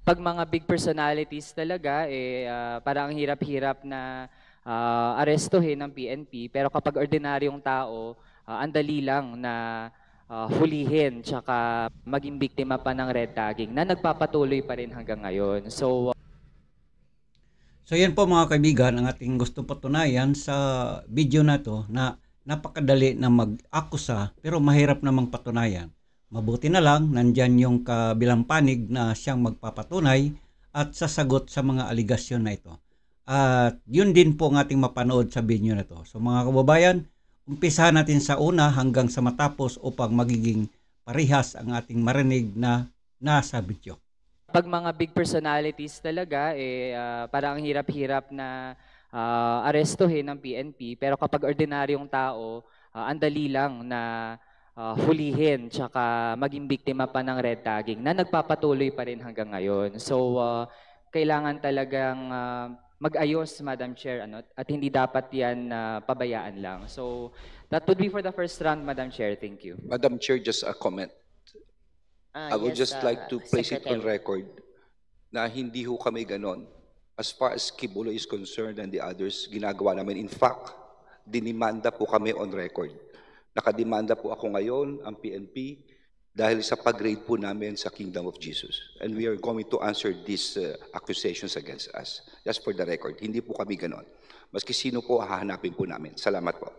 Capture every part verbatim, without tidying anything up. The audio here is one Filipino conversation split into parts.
'Pag mga big personalities talaga, eh, ah, parang ang hirap-hirap na, ah, arestuhin ng P N P. Pero kapag ordinaryong tao, ah, ang dali lang na, ah, hulihin tsaka maging biktima pa ng red tagging na nagpapatuloy pa rin hanggang ngayon. So, So yan po mga kaibigan, ang ating gusto patunayan sa video na to na napakadali na mag-akusa pero mahirap namang patunayan. Mabuti na lang, nandyan yung kabilang panig na siyang magpapatunay at sasagot sa mga aligasyon na ito. At yun din po ang ating mapanood sa video na to. So mga kababayan, umpisahan natin sa una hanggang sa matapos upang magiging parihas ang ating marinig na nasa video. 'pag mga big personalities talaga, eh, ah, parang ang hirap-hirap na, ah, arestuhin ng P N P. Pero kapag ordinaryong tao, ah, ang dali lang na, ah, hulihin tsaka maging biktima pa ng red tagging na nagpapatuloy pa rin hanggang ngayon. So, ah, kailangan talagang, ah, mag-ayos, Madam Chair, ano, at hindi dapat 'yan na pabayaan lang. So, that would be for the first round, Madam Chair. Thank you. Madam Chair, just a comment. Ah, I would yes, just like uh, to place it on Secretary. record na hindi ho kami ganon. As far as Kibulo is concerned and the others, ginagawa namin. In fact, dinimanda po kami on record. Nakademanda po ako ngayon, ang P N P, dahil sa pag-raid po namin sa Kingdom of Jesus. And we are going to answer these uh, accusations against us. Just for the record, hindi po kami ganon. Maski sino po, hahanapin po namin. Salamat po.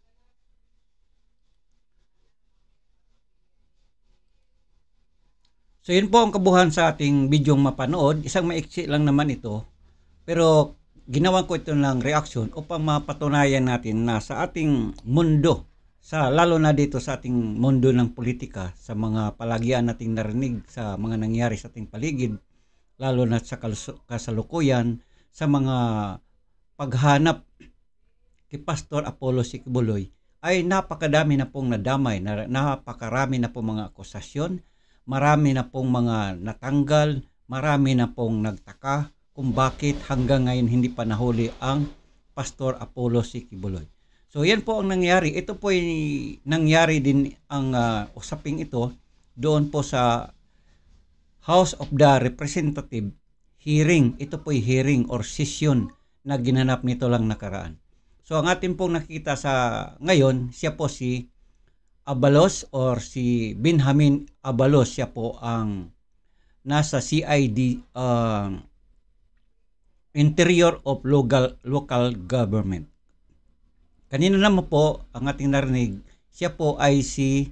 So yun po ang kabuhan sa ating bidyong mapanood. Isang maiksi lang naman ito. Pero ginawa ko ito ng reaction upang mapatunayan natin na sa ating mundo, sa lalo na dito sa ating mundo ng politika, sa mga palagian nating narinig sa mga nangyari sa ating paligid, lalo na sa kasalukuyan, sa mga paghanap kay Pastor Apollo Sikibuloy, ay napakadami na pong nadamay, na, napakarami na pong mga akusasyon, marami na pong mga natanggal, marami na pong nagtaka kung bakit hanggang ngayon hindi pa nahuli ang Pastor Apollo Sikibuloy. So yan po ang nangyari. Ito po ay nangyari din ang uh, usaping ito doon po sa House of the Representative hearing. Ito po ay hearing or session na ginanap nito lang nakaraan. So ang atin pong nakikita sa ngayon, siya po si Abalos or si Benjamin Abalos. Siya po ang nasa C I D, uh, Interior of Local, Local Government. Kanina naman po ang ating narinig, siya po ay si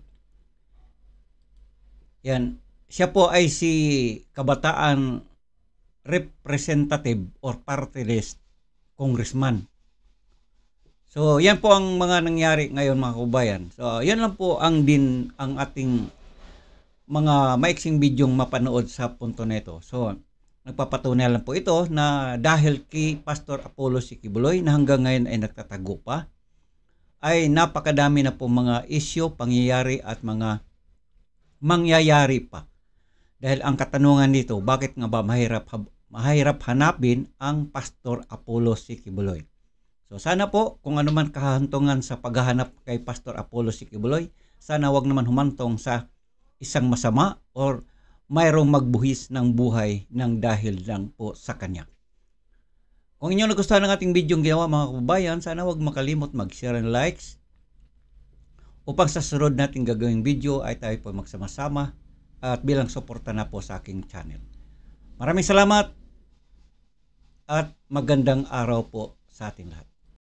yan, siya po ay si kabataan representative or party list congressman. So, yan po ang mga nangyari ngayon mga kababayan. So, yan lang po ang din ang ating mga maiksing bidyong mapanood sa punto nito. So, nagpapatunay lang po ito na dahil kay Pastor Apollo Sikibuloy na hanggang ngayon ay nagtatago pa, ay napakadami na po mga isyu, pangyayari at mga mangyayari pa. Dahil ang katanungan dito, bakit nga ba mahirap, mahirap hanapin ang Pastor Apollo Sikibuloy? So sana po kung ano man kahantungan sa paghahanap kay Pastor Apollo Sikibuloy, sana wag naman humantong sa isang masama or mayroong magbuhis ng buhay ng dahil lang po sa kanya. Kung inyo nagustuhan ng ating video ginawa mga kababayan, sana wag makalimot mag-share and likes upang sa sunod nating gagawing video ay tayo po magsama-sama at bilang suporta na po sa aking channel. Maraming salamat at magandang araw po sa ating lahat.